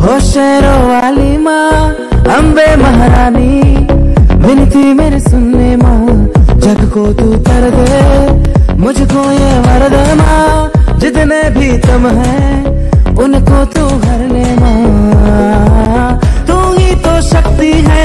हो शेरों वाली माँ अम्बे महारानी, विनती मेरी सुनने माँ, जग को तू कर दे मुझको ये वरद माँ। जितने भी तुम हैं उनको तू हर ले माँ, तू ही तो शक्ति है